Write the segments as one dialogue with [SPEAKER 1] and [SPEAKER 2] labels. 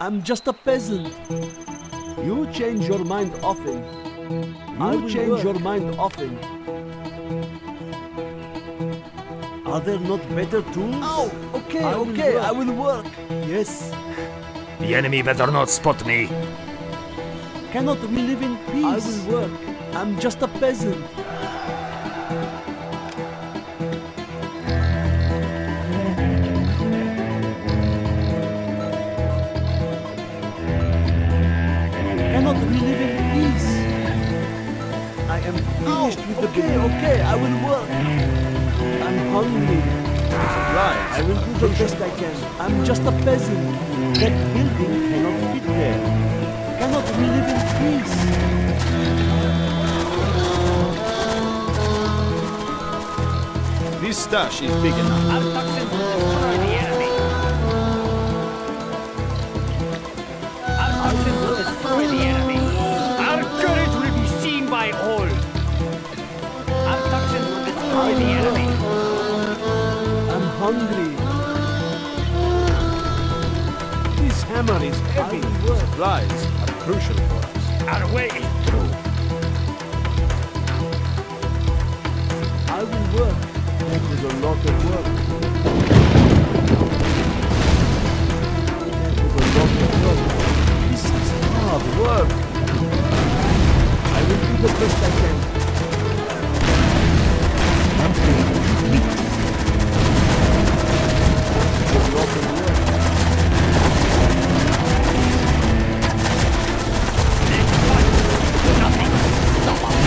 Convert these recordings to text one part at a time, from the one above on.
[SPEAKER 1] I'm just a peasant. You change your mind often. You change your mind often. Are there not better tools? Oh, okay, I will work. Yes.
[SPEAKER 2] The enemy better not spot me.
[SPEAKER 1] Cannot we live in peace? I will work. I'm just a peasant. Cannot we live in peace? I am finished with the building. Okay, I will work. I'm hungry.
[SPEAKER 3] Supplies.
[SPEAKER 1] I will do the best I can. I'm just a peasant. That building cannot fit there. Cannot we live in peace?
[SPEAKER 3] This stash is big enough.
[SPEAKER 2] Our toxin will destroy the enemy. Our toxin will destroy the enemy. Our courage will be seen by all. Our toxin will destroy the enemy.
[SPEAKER 1] I'm hungry. This hammer is heavy.
[SPEAKER 3] Supplies are crucial for us.
[SPEAKER 2] Our way is through.
[SPEAKER 1] I will work. That is a lot of work. That is a lot of work. This is hard work. I will do the best I can. That is a lot of work.
[SPEAKER 2] Nothing can stop us.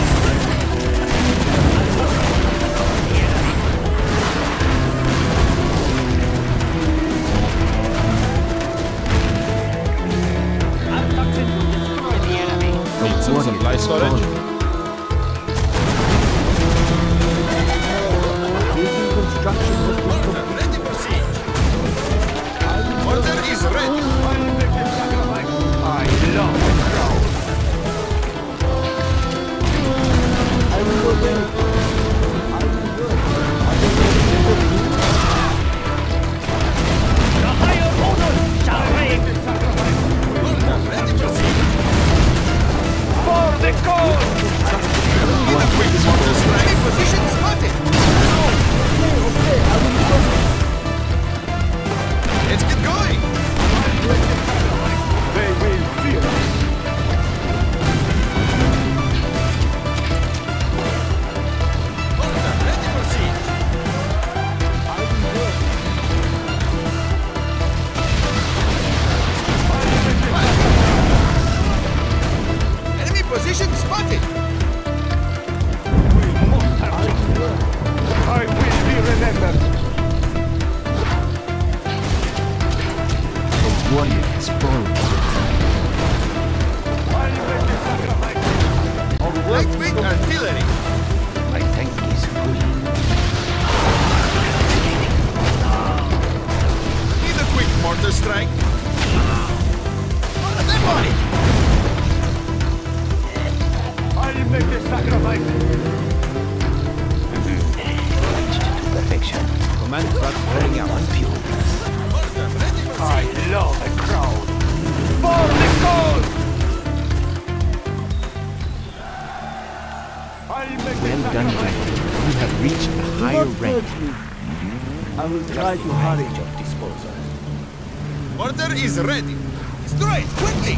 [SPEAKER 2] Our toxin will destroy the enemy.
[SPEAKER 3] Need some supply storage?
[SPEAKER 1] Building construction has been completed.
[SPEAKER 3] Ready for siege. Order is ready.
[SPEAKER 2] I love the crowd.
[SPEAKER 1] I will obey. I will work. I will work.
[SPEAKER 2] The higher order shall reign.
[SPEAKER 3] Order ready for siege.
[SPEAKER 2] For the cause!
[SPEAKER 3] Need a quick mortar strike. Position spotted.
[SPEAKER 1] Okay, I will work.
[SPEAKER 3] Let's get going.
[SPEAKER 2] They will fear us.
[SPEAKER 3] Order ready for siege.
[SPEAKER 1] I will work.
[SPEAKER 3] Enemy position spotted.
[SPEAKER 2] We must have success. I will be remembered.
[SPEAKER 4] The warrior is fallen.
[SPEAKER 2] I'll make the sacrifice.
[SPEAKER 3] Lightweight artillery.
[SPEAKER 4] I thank his queen.
[SPEAKER 3] Need a quick mortar strike. Order them on it.
[SPEAKER 2] I'll make the sacrifice.
[SPEAKER 4] Perfection.
[SPEAKER 3] Command truck rolling out.
[SPEAKER 4] One fuel.
[SPEAKER 3] Order ready for
[SPEAKER 2] I
[SPEAKER 3] siege.
[SPEAKER 2] love the crowd. For the cause! I'll make the
[SPEAKER 4] Well done,
[SPEAKER 2] sacrifice.
[SPEAKER 4] Dragon. You have reached a
[SPEAKER 1] Do
[SPEAKER 4] higher
[SPEAKER 1] not
[SPEAKER 4] rank.
[SPEAKER 1] hurt me. I will try to hurry.
[SPEAKER 4] Your disposal.
[SPEAKER 3] Order is ready. Destroy it quickly.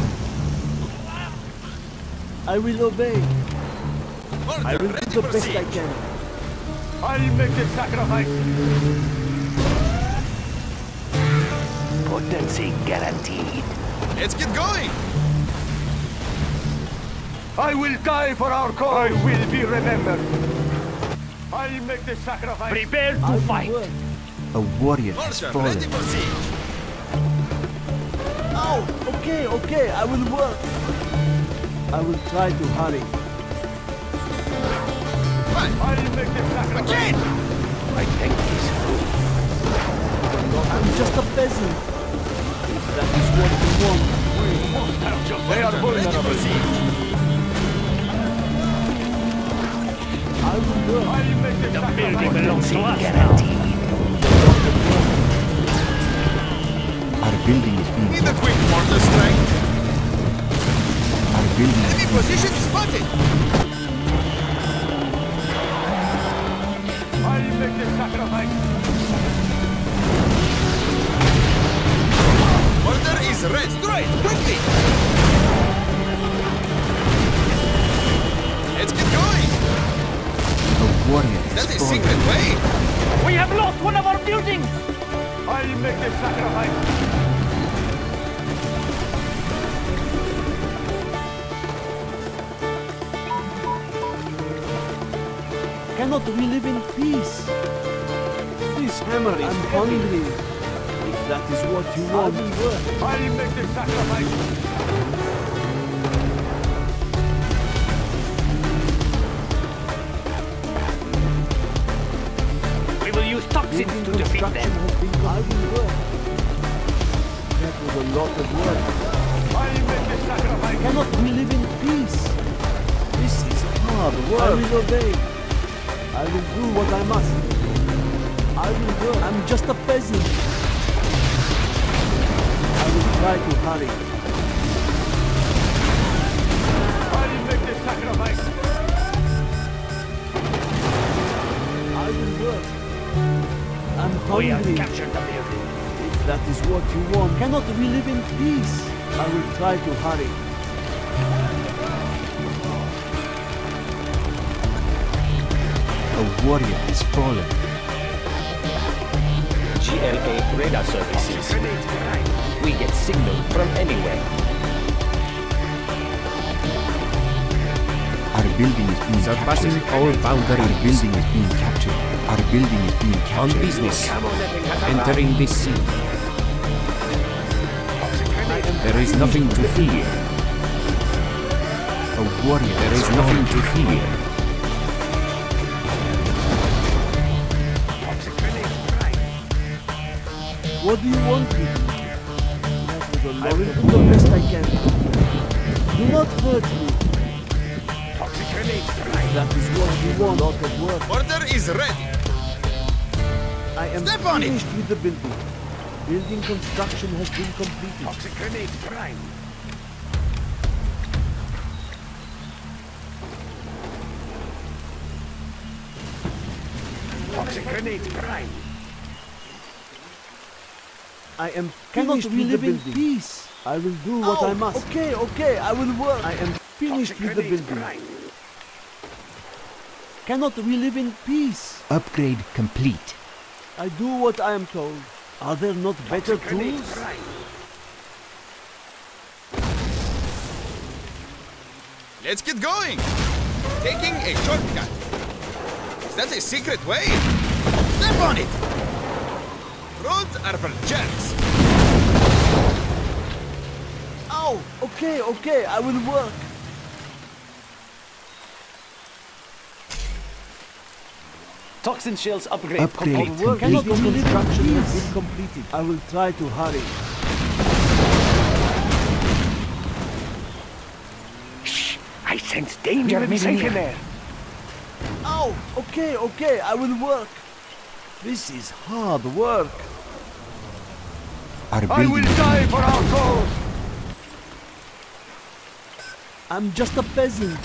[SPEAKER 1] I will obey.
[SPEAKER 3] Order
[SPEAKER 1] I will
[SPEAKER 3] ready
[SPEAKER 1] do the
[SPEAKER 3] for
[SPEAKER 1] best I
[SPEAKER 3] siege.
[SPEAKER 1] can.
[SPEAKER 2] I'll make the sacrifice.
[SPEAKER 4] Potency guaranteed.
[SPEAKER 3] Let's get going.
[SPEAKER 2] I will die for our cause. I will be remembered. I'll make the sacrifice. Prepare
[SPEAKER 1] I
[SPEAKER 2] to
[SPEAKER 1] will
[SPEAKER 2] fight.
[SPEAKER 1] work.
[SPEAKER 4] A warrior has
[SPEAKER 3] Order
[SPEAKER 4] fallen.
[SPEAKER 3] ready for siege.
[SPEAKER 1] Oh, okay, I will work. I will try to hurry.
[SPEAKER 3] Fine.
[SPEAKER 2] I'll make the sacrifice.
[SPEAKER 3] Again.
[SPEAKER 4] I thank his queen.
[SPEAKER 1] I'm just a peasant. If that is what you want.
[SPEAKER 2] They are
[SPEAKER 3] Order ready for
[SPEAKER 2] vulnerable.
[SPEAKER 3] siege.
[SPEAKER 1] I will work.
[SPEAKER 2] I'll make the
[SPEAKER 5] building
[SPEAKER 2] sacrifice.
[SPEAKER 5] belongs to us now.
[SPEAKER 4] Guaranteed. Our building is being
[SPEAKER 3] Need a the quick mortar strike.
[SPEAKER 4] Our building is
[SPEAKER 3] Enemy
[SPEAKER 4] being
[SPEAKER 3] position spotted.
[SPEAKER 2] I'll make the sacrifice.
[SPEAKER 3] Mortar is red. Destroy it quickly. Let's get going.
[SPEAKER 4] a warrior
[SPEAKER 3] That's
[SPEAKER 4] has
[SPEAKER 3] a
[SPEAKER 4] fallen.
[SPEAKER 3] secret way.
[SPEAKER 2] We have lost one of our buildings. I'll make the sacrifice.
[SPEAKER 1] Cannot we live in peace? This hammer is hungry. If that is what you want.
[SPEAKER 2] I'll make the sacrifice. We will use toxins to defeat
[SPEAKER 1] Construction
[SPEAKER 2] them.
[SPEAKER 1] has been hard work. That was a lot of work.
[SPEAKER 2] I'll make the sacrifice.
[SPEAKER 1] Cannot we live in peace? This is hard work. I will obey. I will do what I must. I will work. I'm just a peasant. I will try to hurry.
[SPEAKER 2] I'll make the sacrifice.
[SPEAKER 1] I will work. I'm
[SPEAKER 2] We have
[SPEAKER 1] hungry.
[SPEAKER 2] captured the building.
[SPEAKER 1] If that is what you want, cannot we live in peace? I will try to hurry.
[SPEAKER 4] A warrior has fallen.
[SPEAKER 5] GLA radar services. We get signal from anywhere.
[SPEAKER 4] Our building is being
[SPEAKER 5] Surpassing
[SPEAKER 4] captured.
[SPEAKER 5] all
[SPEAKER 4] Our
[SPEAKER 5] boundaries.
[SPEAKER 4] building is being captured. Our building is being
[SPEAKER 5] On
[SPEAKER 4] captured.
[SPEAKER 5] business. Entering this sea. There is nothing to fear.
[SPEAKER 4] A warrior
[SPEAKER 5] There
[SPEAKER 4] has
[SPEAKER 5] is nothing
[SPEAKER 4] fallen.
[SPEAKER 5] to fear.
[SPEAKER 1] What do you want me to do? I will do the best I can. Do not hurt me. That is what you want. Lot of work.
[SPEAKER 3] Mortar is ready.
[SPEAKER 1] I am
[SPEAKER 3] Step on it.
[SPEAKER 1] finished with the building. Building construction has been completed. I am Cannot finished we with the live in building. peace? I will do what I must. Okay, I will work. I am finished with the building. Cannot we live in peace?
[SPEAKER 4] Upgrade complete.
[SPEAKER 1] I do what I am told. Are there not better tools?
[SPEAKER 3] Let's get going. Taking a shortcut. Is that a secret way? Step on it. Roads are for jerks.
[SPEAKER 1] Ow! Okay, I will work.
[SPEAKER 2] Toxin shells upgrade.
[SPEAKER 4] Upgrade
[SPEAKER 1] Our work
[SPEAKER 4] complete.
[SPEAKER 1] cannot we live in construction has been completed. I will try to hurry.
[SPEAKER 2] Shh! I sense danger in there.
[SPEAKER 1] Ow! Okay, I will work. This is hard work.
[SPEAKER 4] Our
[SPEAKER 2] I will
[SPEAKER 4] building
[SPEAKER 2] die for our cause.
[SPEAKER 1] I'm just a peasant.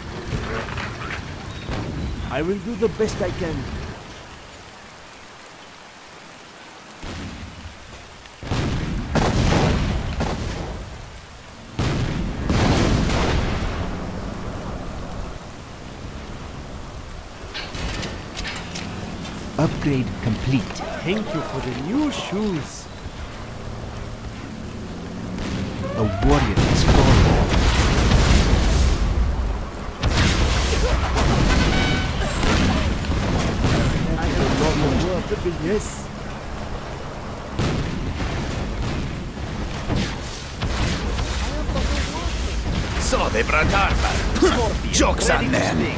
[SPEAKER 1] I will do the best I can.
[SPEAKER 4] upgrade complete.
[SPEAKER 1] Thank you for the new shoes.
[SPEAKER 4] A warrior has fallen.
[SPEAKER 1] I am not work the business.
[SPEAKER 3] So they brought armor. Jokes on them.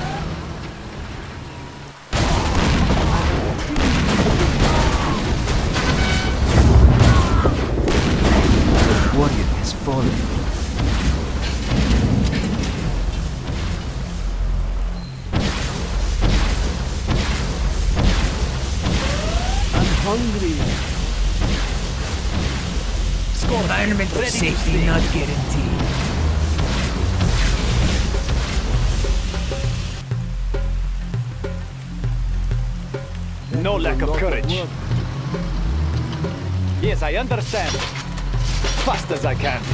[SPEAKER 4] A warrior has fallen.
[SPEAKER 1] I'm hungry.
[SPEAKER 6] Environmental safety not guaranteed.
[SPEAKER 2] No lack of courage. Yes, I understand. Fast as I can.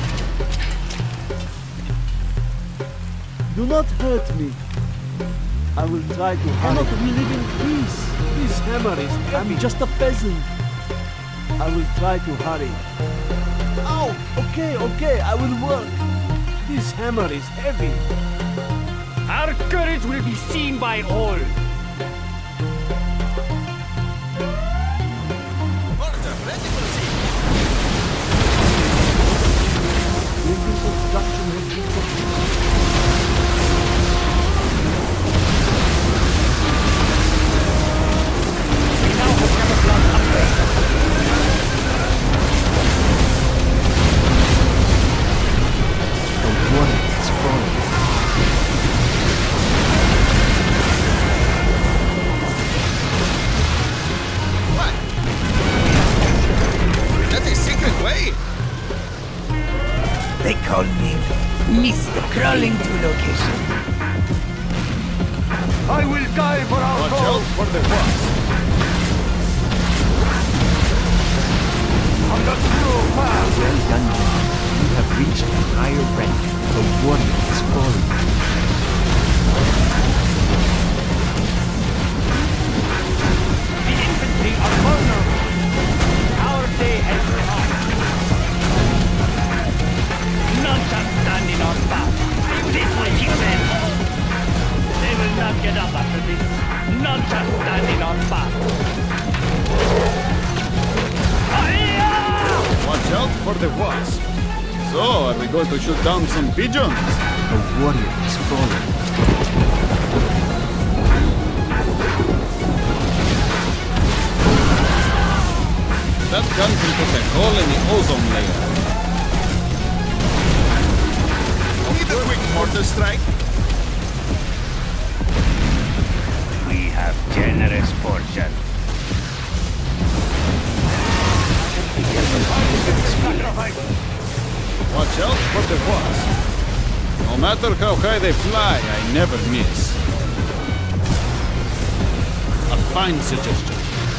[SPEAKER 1] Do not hurt me. I will try to hurry. Cannot we live in peace? This hammer is heavy. I'm just a peasant. I will try to hurry. Ow! Okay, I will work. This hammer is heavy.
[SPEAKER 2] Our courage will be seen by all.
[SPEAKER 3] Order, ready for sea.
[SPEAKER 1] Building construction has been completed.
[SPEAKER 2] We now have camouflage upgrade.
[SPEAKER 4] A warrior has fallen.
[SPEAKER 3] What? Is that a secret way?
[SPEAKER 6] They call me Mr. Crawling to Location.
[SPEAKER 2] I will die for our
[SPEAKER 3] Watch
[SPEAKER 2] cause.
[SPEAKER 3] out for the wasp.
[SPEAKER 2] On the true path.
[SPEAKER 4] Well done, gentlemen. You have reached a higher rank. A warrior has fallen.
[SPEAKER 2] The infantry are vulnerable. Our day has come. None shall stand in our path. This will keep them. They will not get up after this. None shall stand in our path.
[SPEAKER 3] Watch out for the wasp. So, are we going to shoot down some pigeons?
[SPEAKER 4] A warrior has fallen.
[SPEAKER 3] That gun can put a hole in the ozone layer. Need a quick mortar strike?
[SPEAKER 2] We have generous portion.
[SPEAKER 3] Watch out for the wasp. No matter how high they fly, I never miss. A fine suggestion.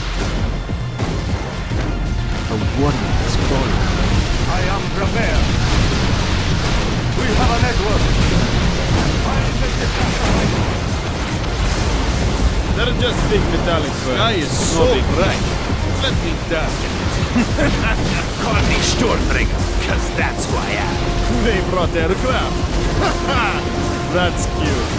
[SPEAKER 4] A warrior has fallen.
[SPEAKER 2] I am prepared. We have a network.
[SPEAKER 3] They're just big metallic birds. Sky is so bright. Let me die.
[SPEAKER 2] Call me Stormbringer, because that's who I am.
[SPEAKER 3] They brought aircraft. That's cute.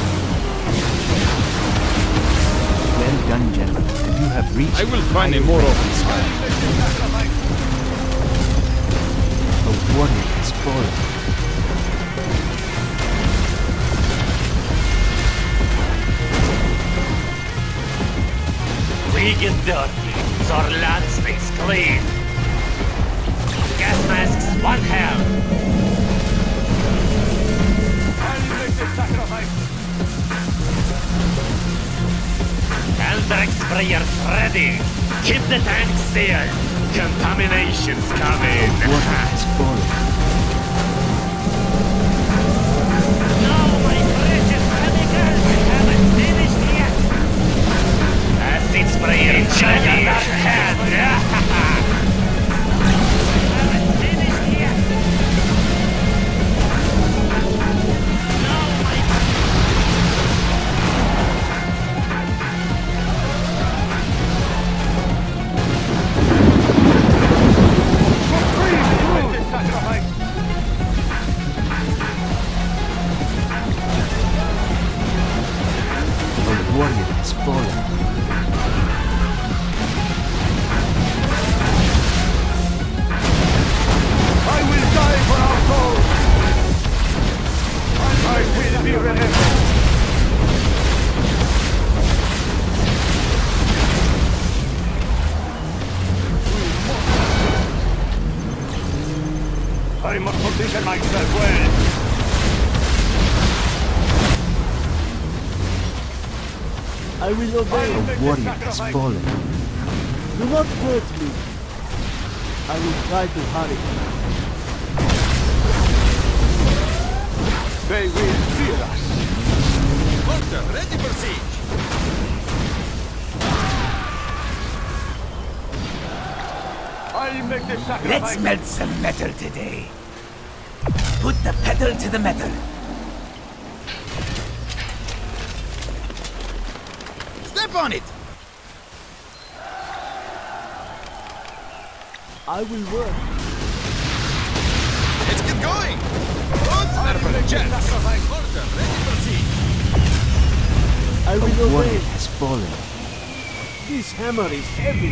[SPEAKER 4] Well done, gentlemen. You have reached
[SPEAKER 3] I will
[SPEAKER 4] a
[SPEAKER 3] find a
[SPEAKER 4] higher
[SPEAKER 3] more
[SPEAKER 4] rank.
[SPEAKER 3] open sky.
[SPEAKER 4] A warrior has fallen.
[SPEAKER 2] We get dirty, so our land stays clean. Gas masks, one hell. Eldrex sprayers ready. Keep the tanks sealed. Contamination's coming.
[SPEAKER 4] A warrior has fallen.
[SPEAKER 2] No, my precious chemicals, I haven't finished yet. Acid sprayer, enjoy your hand. I haven't finished yet. No, my
[SPEAKER 4] A warrior has fallen.
[SPEAKER 2] I will die for our cause! I will be remembered! I must position myself well.
[SPEAKER 1] I will obey.
[SPEAKER 4] A warrior has fallen.
[SPEAKER 1] Do not hurt me. I will try to hurry.
[SPEAKER 7] They will fear us.
[SPEAKER 3] Mortar, ready for siege.
[SPEAKER 7] I'll make the
[SPEAKER 6] Let's
[SPEAKER 7] sacrifice.
[SPEAKER 6] melt some metal today. Put the pedal to the metal.
[SPEAKER 3] Step on it.
[SPEAKER 1] I will work.
[SPEAKER 3] Let's get going. Roads are for jets. Mortar, ready for siege.
[SPEAKER 1] I
[SPEAKER 4] A
[SPEAKER 1] will obey.
[SPEAKER 4] warrior has fallen.
[SPEAKER 1] This hammer is heavy.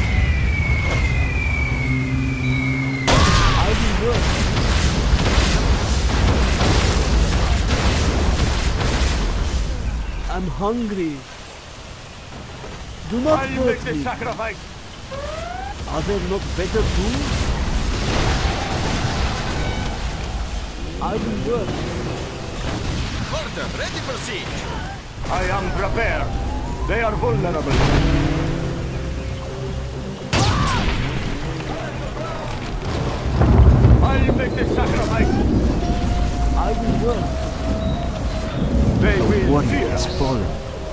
[SPEAKER 1] I will work. I'm hungry. Do not
[SPEAKER 7] I'll make
[SPEAKER 1] hurt
[SPEAKER 7] the
[SPEAKER 1] me.
[SPEAKER 7] sacrifice.
[SPEAKER 1] Are there not better tools? I will work.
[SPEAKER 3] Mortar, ready for siege.
[SPEAKER 7] I am prepared. They are vulnerable. I'll make the sacrifice.
[SPEAKER 1] I will work.
[SPEAKER 7] They
[SPEAKER 4] A
[SPEAKER 7] will
[SPEAKER 4] warrior
[SPEAKER 7] fear
[SPEAKER 4] has
[SPEAKER 7] us.
[SPEAKER 4] fallen.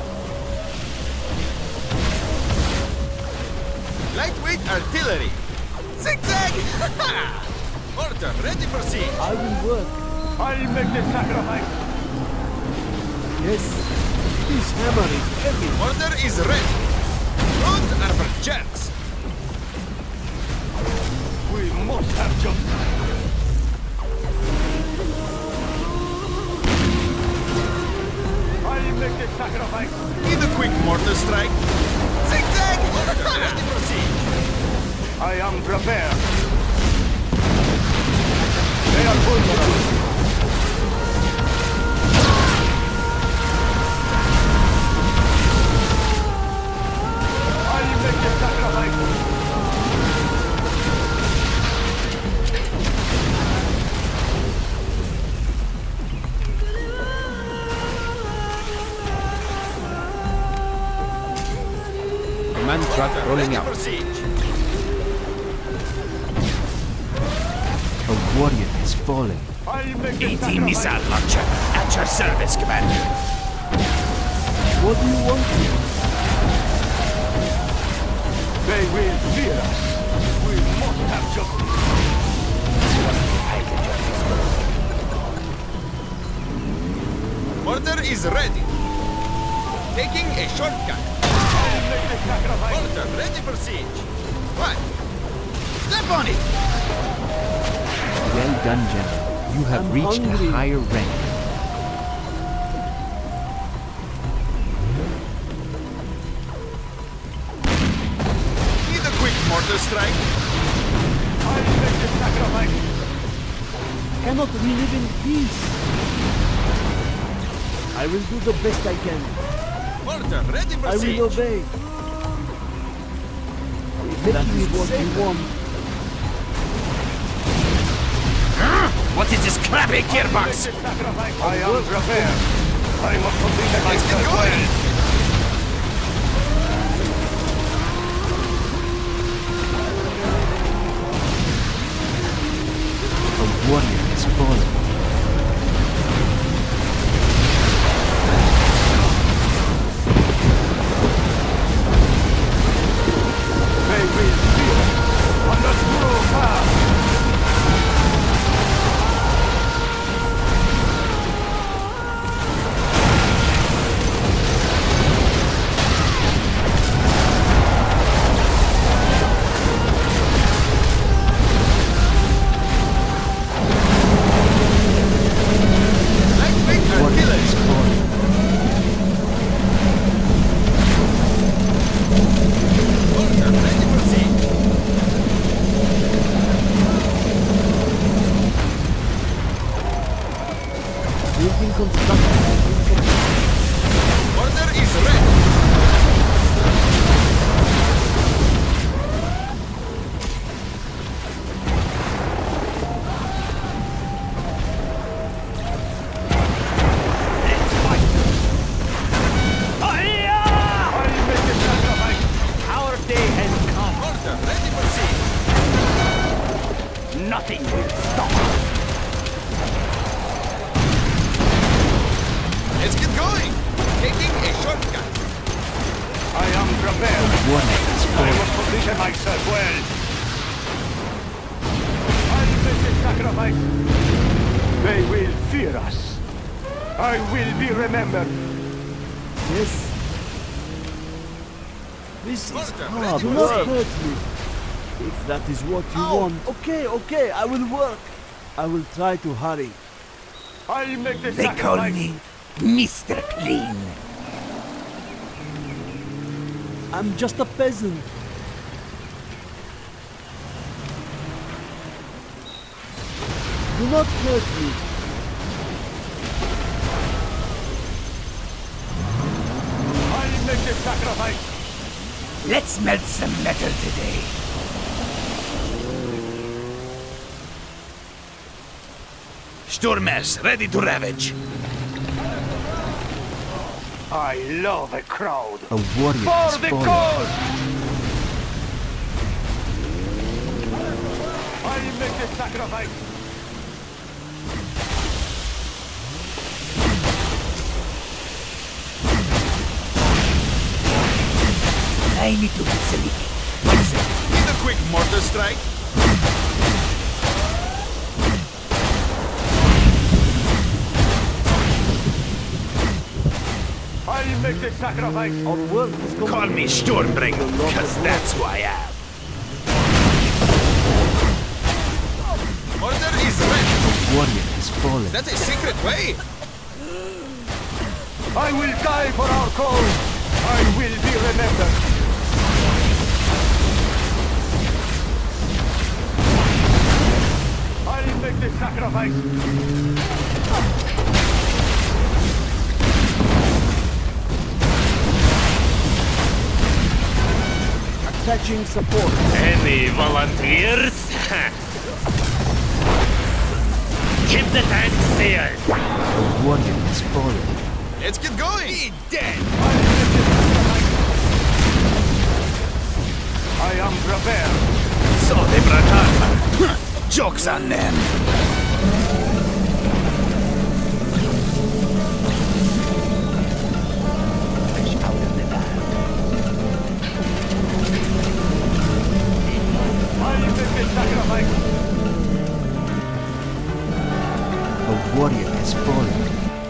[SPEAKER 3] Lightweight artillery. Zigzag. Mortar, ready for siege.
[SPEAKER 1] I will work.
[SPEAKER 7] I'll make the sacrifice.
[SPEAKER 1] Yes. This hammer is heavy.
[SPEAKER 3] Mortar is ready. Roads are for jets.
[SPEAKER 7] We must have justice. I'll make the sacrifice.
[SPEAKER 3] Need a quick mortar strike. Zigzag. Mortar, ready for siege.
[SPEAKER 7] I am prepared. They are vulnerable. I'll make the sacrifice.
[SPEAKER 5] Command truck rolling
[SPEAKER 3] Ready
[SPEAKER 5] out.
[SPEAKER 3] for siege.
[SPEAKER 4] A warrior has fallen.
[SPEAKER 7] I'll make the
[SPEAKER 6] 80
[SPEAKER 7] sacrifice.
[SPEAKER 6] missile launcher at your service, Commander.
[SPEAKER 1] What do you want?
[SPEAKER 7] They will fear us. We must have justice.
[SPEAKER 3] Mortar is ready. Taking a shortcut.
[SPEAKER 7] I'll make the sacrifice.
[SPEAKER 3] Mortar, ready for siege. What? Step on it.
[SPEAKER 4] Well done, General. You have
[SPEAKER 1] I'm
[SPEAKER 4] reached
[SPEAKER 1] hungry.
[SPEAKER 4] a higher rank.
[SPEAKER 3] Need a quick mortar strike.
[SPEAKER 7] I'll make the sacrifice.
[SPEAKER 1] Cannot we live in peace? I will do the best I can.
[SPEAKER 3] Mortar, ready for
[SPEAKER 1] I
[SPEAKER 3] siege.
[SPEAKER 1] will obey. That is what you want.
[SPEAKER 6] What is this crappy gearbox?
[SPEAKER 7] I am prepared. I must complete
[SPEAKER 3] Let's get
[SPEAKER 7] myself
[SPEAKER 3] going.
[SPEAKER 7] well.
[SPEAKER 4] A warrior has fallen.
[SPEAKER 7] They will fear us on the true path.
[SPEAKER 3] Taking a shortcut.
[SPEAKER 7] I am prepared.
[SPEAKER 4] Warrior has
[SPEAKER 7] I
[SPEAKER 4] fallen.
[SPEAKER 7] will position myself well. I'll make the sacrifice. They will fear us. I will be remembered.
[SPEAKER 1] Yes. This is
[SPEAKER 3] Porter,
[SPEAKER 1] hard.
[SPEAKER 3] ready
[SPEAKER 1] Do
[SPEAKER 3] to
[SPEAKER 1] not
[SPEAKER 3] sing.
[SPEAKER 1] hurt me. If that is what you
[SPEAKER 3] Ow.
[SPEAKER 1] want. Okay, I will work. I will try to hurry.
[SPEAKER 7] I'll make the
[SPEAKER 6] They call
[SPEAKER 7] sacrifice.
[SPEAKER 6] me Mr. Clean.
[SPEAKER 1] I'm just a peasant. Do not hurt me.
[SPEAKER 7] I'll make the sacrifice.
[SPEAKER 6] Let's melt some metal today.
[SPEAKER 5] Sturmers, ready to ravage.
[SPEAKER 7] I love a crowd.
[SPEAKER 4] A warrior
[SPEAKER 7] For
[SPEAKER 4] has
[SPEAKER 7] the
[SPEAKER 4] fallen.
[SPEAKER 7] cause! I'll make the sacrifice.
[SPEAKER 6] I need to be sleepy. One second.
[SPEAKER 3] Need a quick mortar strike.
[SPEAKER 7] I'll make the sacrifice.
[SPEAKER 1] Our work is complete.
[SPEAKER 5] Call me Stormbringer, because that's who I am.
[SPEAKER 3] Mortar is ready.
[SPEAKER 4] Warrior has fallen.
[SPEAKER 3] Is that a secret way?
[SPEAKER 7] I will die for our cause. I will be remembered. I'll make the sacrifice.
[SPEAKER 1] Attaching support.
[SPEAKER 5] Any volunteers? Keep the tank sealed.
[SPEAKER 4] A warrior has fallen.
[SPEAKER 3] Let's get going. Be dead.
[SPEAKER 7] I am prepared.
[SPEAKER 5] So they brought up. Joke's on them.
[SPEAKER 7] I'll make the sacrifice.
[SPEAKER 4] A warrior has fallen.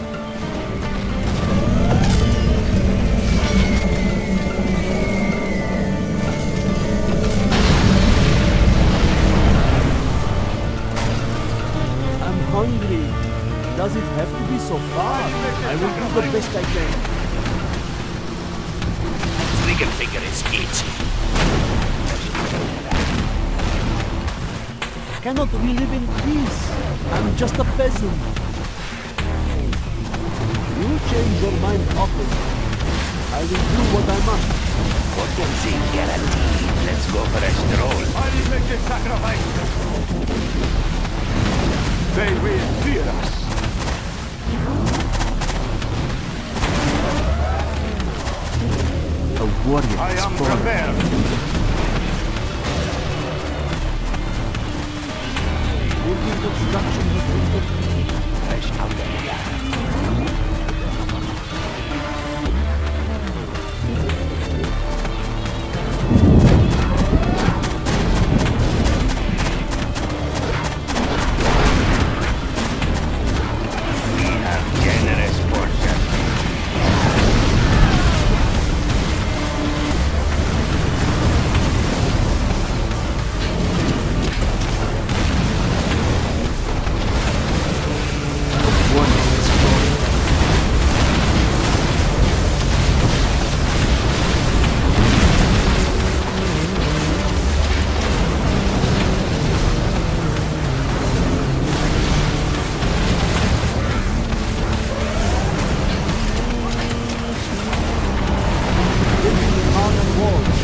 [SPEAKER 1] I'm hungry. Does it have to be so far? I will do the best I can.
[SPEAKER 5] Trigger finger is itchy.
[SPEAKER 1] Cannot we live in peace? I'm just a peasant. You change your mind often. I will do what I must.
[SPEAKER 5] Potency guaranteed. Let's go for a stroll.
[SPEAKER 7] I'll make the sacrifice. They will fear us.
[SPEAKER 4] A warrior
[SPEAKER 7] I
[SPEAKER 4] has
[SPEAKER 7] am
[SPEAKER 4] fallen.
[SPEAKER 7] prepared.
[SPEAKER 1] Building construction has been complete.
[SPEAKER 5] Fresh out of the yard. We have generous portion.
[SPEAKER 4] A warrior has fallen.
[SPEAKER 1] Building iron walls.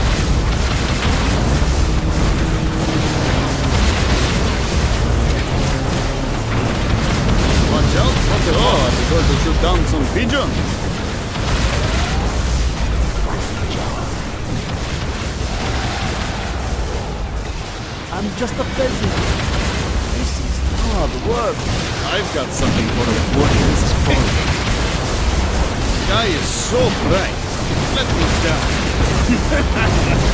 [SPEAKER 3] Watch out. What the hell? I'm going to shoot down some pigeons.
[SPEAKER 1] I'm just a peasant. This is hard work.
[SPEAKER 3] I've got something for you.
[SPEAKER 4] Warrior has fallen.
[SPEAKER 3] sky is so bright. Let me down.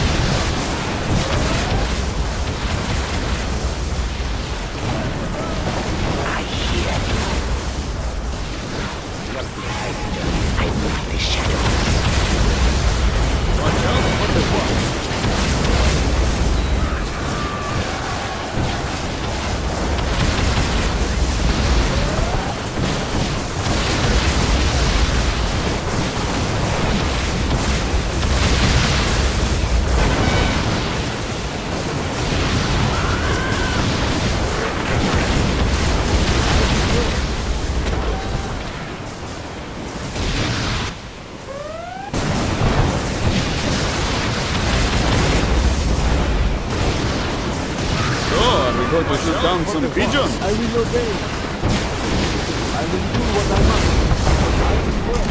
[SPEAKER 3] Going to shoot down some pigeons.
[SPEAKER 1] I will obey. I will do what I must. I will work.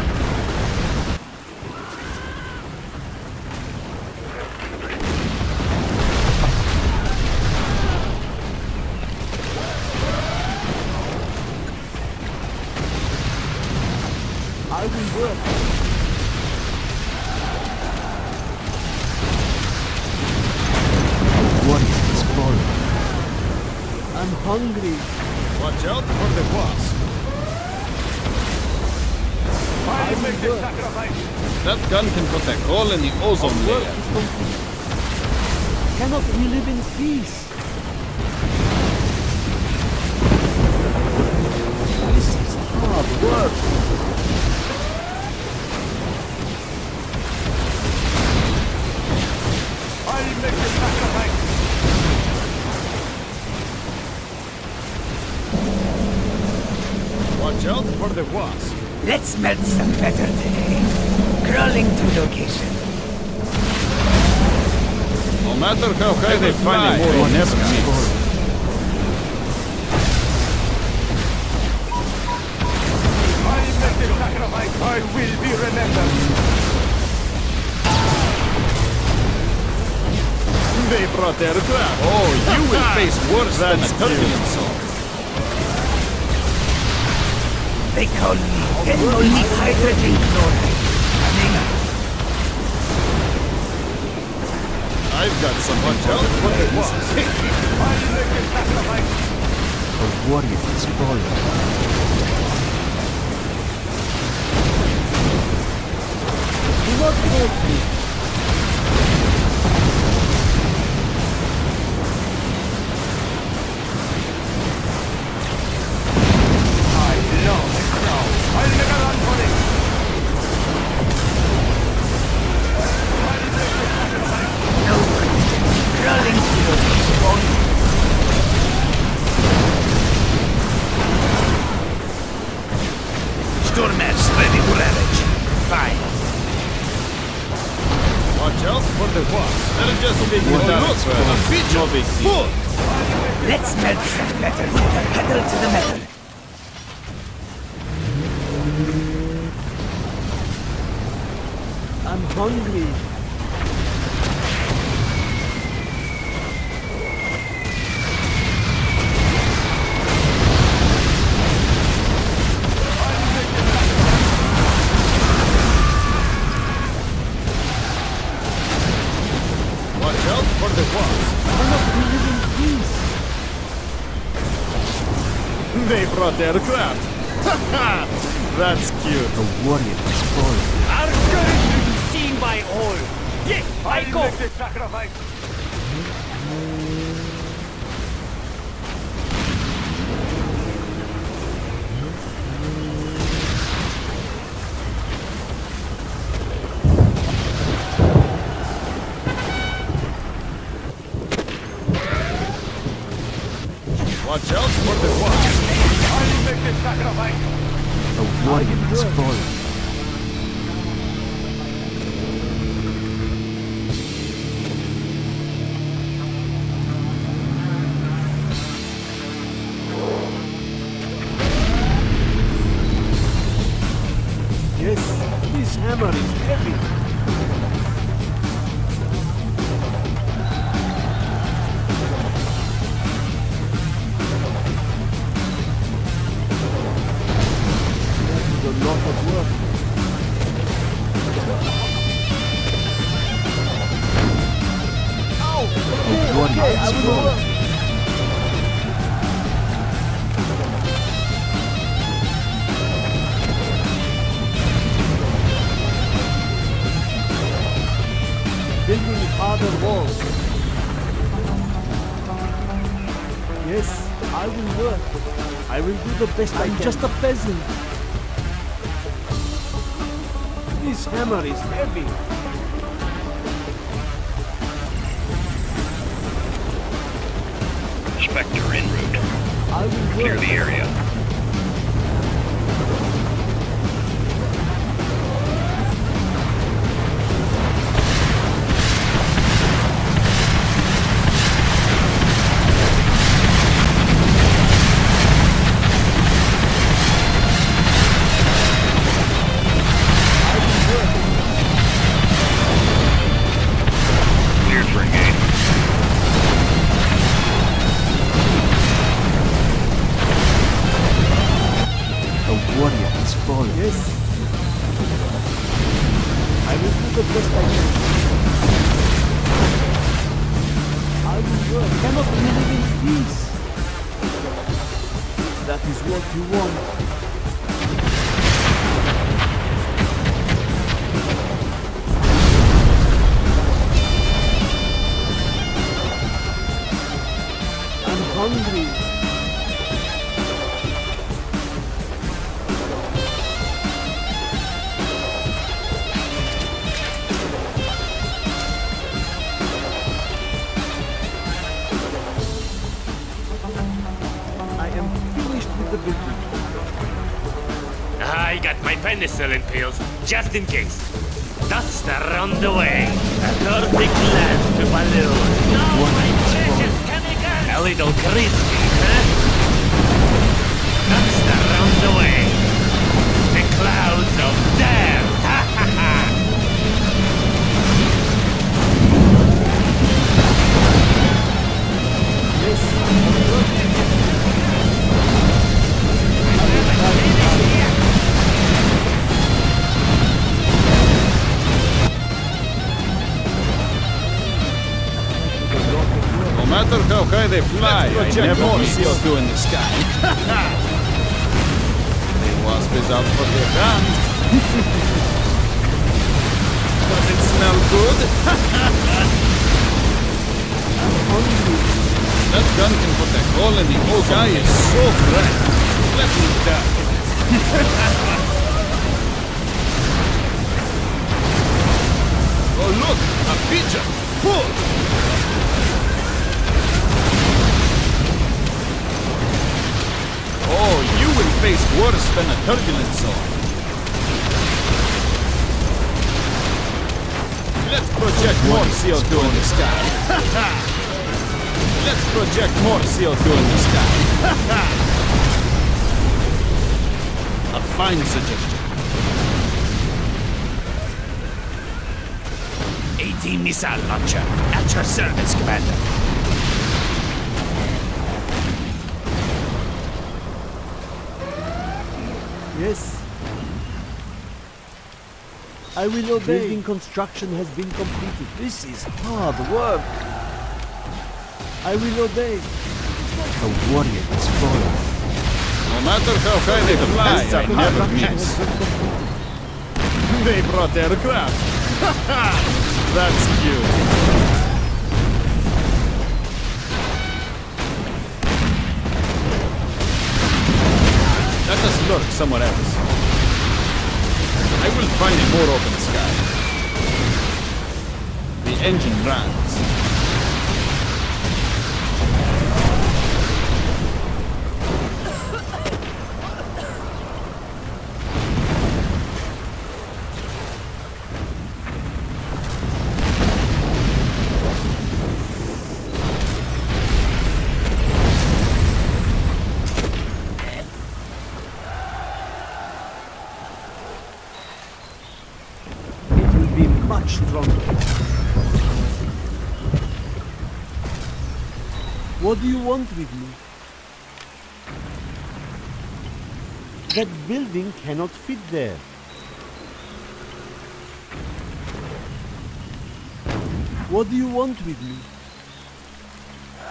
[SPEAKER 1] I will work.
[SPEAKER 4] What is this for?
[SPEAKER 1] I'm hungry.
[SPEAKER 3] Watch out for the wasp.
[SPEAKER 7] I make the sacrifice.
[SPEAKER 3] That gun can put a hole in the ozone
[SPEAKER 1] Work
[SPEAKER 3] layer.
[SPEAKER 1] is complete. Cannot we live in peace? This is hard work.
[SPEAKER 7] I'll make the sacrifice.
[SPEAKER 3] Watch out for the wasp.
[SPEAKER 6] Let's melt some metal today. Crawling to location.
[SPEAKER 3] No matter how high they fly, they never miss.
[SPEAKER 7] I'll make the sacrifice. I will be remembered.
[SPEAKER 3] They brought aircraft. Oh, you will face worse than a turbulent zone.
[SPEAKER 6] They call me only hydrogen chloride.
[SPEAKER 3] I've got some watch out for the wasp.
[SPEAKER 7] I'll make the sacrifice.
[SPEAKER 4] A warrior is fallen.
[SPEAKER 1] Do not hurt me.
[SPEAKER 7] I'll make a run for it.
[SPEAKER 6] No question. Crawling to location. Stormers ready to ravage. Fine.
[SPEAKER 3] Watch out for the wasp. They're just big look, a pigeon. No big deal.
[SPEAKER 6] Let's melt some metal. Put the pedal to the metal.
[SPEAKER 1] I'm hungry.
[SPEAKER 3] Watch out for the wasp.
[SPEAKER 1] Cannot we live in peace?
[SPEAKER 3] They brought aircraft. That's cute.
[SPEAKER 4] A warrior is fallen.
[SPEAKER 2] Our courage will be seen by all. Yes, I
[SPEAKER 7] I'll
[SPEAKER 2] go.
[SPEAKER 7] make the sacrifice.
[SPEAKER 3] Watch out for the wasp.
[SPEAKER 7] I'll make the sacrifice.
[SPEAKER 4] A warrior is fallen.
[SPEAKER 1] Yes, this hammer is heavy. A lot of work. I will
[SPEAKER 4] fallen.
[SPEAKER 1] work. Building harder walls. Yes, I will work. I will do the best I can. I'm just a peasant. This hammer is heavy.
[SPEAKER 8] Spectre en route.
[SPEAKER 1] I will
[SPEAKER 8] Clear
[SPEAKER 1] work.
[SPEAKER 8] the area. Cleared for engagement.
[SPEAKER 4] A warrior has fallen.
[SPEAKER 1] Yes. I will do the best I can. I will work. Cannot we live in peace? That is what you want. I'm hungry. I am finished with the building.
[SPEAKER 5] I got my penicillin pills, just in case. Dust around the way. A perfect land to balloon. Now my precious chemicals! A little crispy, huh? Dust around the way. The clouds of death! Ha ha ha!
[SPEAKER 1] Yes, I'm working.
[SPEAKER 3] No matter how high they fly, I never miss. CO2 in the sky. The wasp is out for the gun. Does it smell good? That gun can put a hole in the old guy is so bright. Let me die. Oh look, a pigeon. Pull. Oh, you will face worse than a turbulent zone. Let's project more CO2 in the sky. Let's project more CO2 in the sky. A fine suggestion.
[SPEAKER 6] 18 missile launcher. At your service, Commander.
[SPEAKER 1] Yes. I will obey. Building construction has been completed. This is hard work. I will obey.
[SPEAKER 4] A warrior has fallen.
[SPEAKER 3] No matter how high they fly, I never miss. They brought aircraft. That's cute. Let us lurk somewhere else. I will find a more open sky. The engine runs.
[SPEAKER 1] Much stronger. What do you want with me? That building cannot fit there. What do you want with me?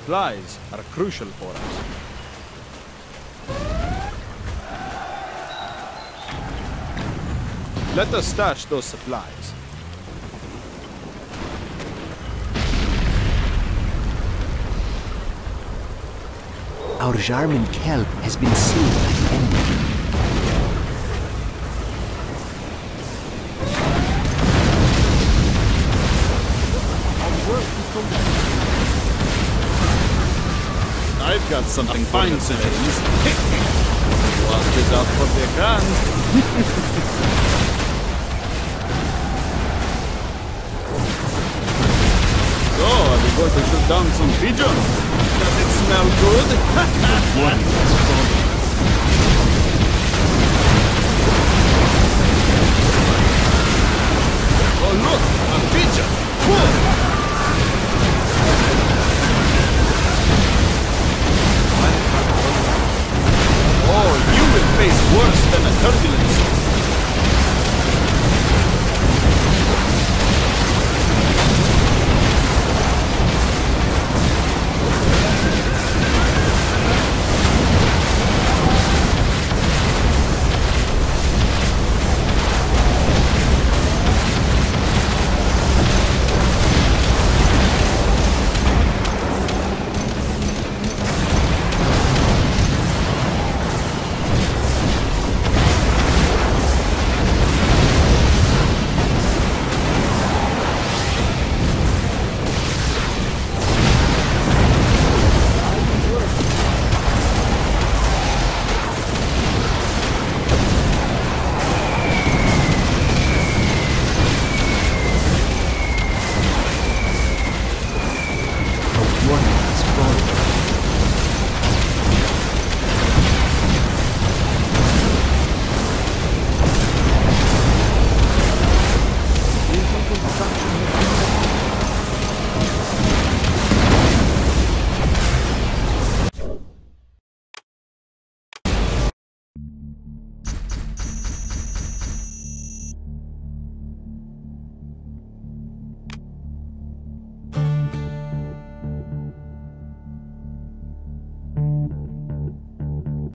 [SPEAKER 3] supplies are crucial for us. Let us stash those supplies.
[SPEAKER 4] Our Jarman kelp has been seen by the enemy.
[SPEAKER 3] I've got something fine, citizens. Lost is out for the grand. So, are we going to shoot down some pigeons? Does it smell good? Oh look, a pigeon! Whoa! Oh, you will face worse than a turbulence.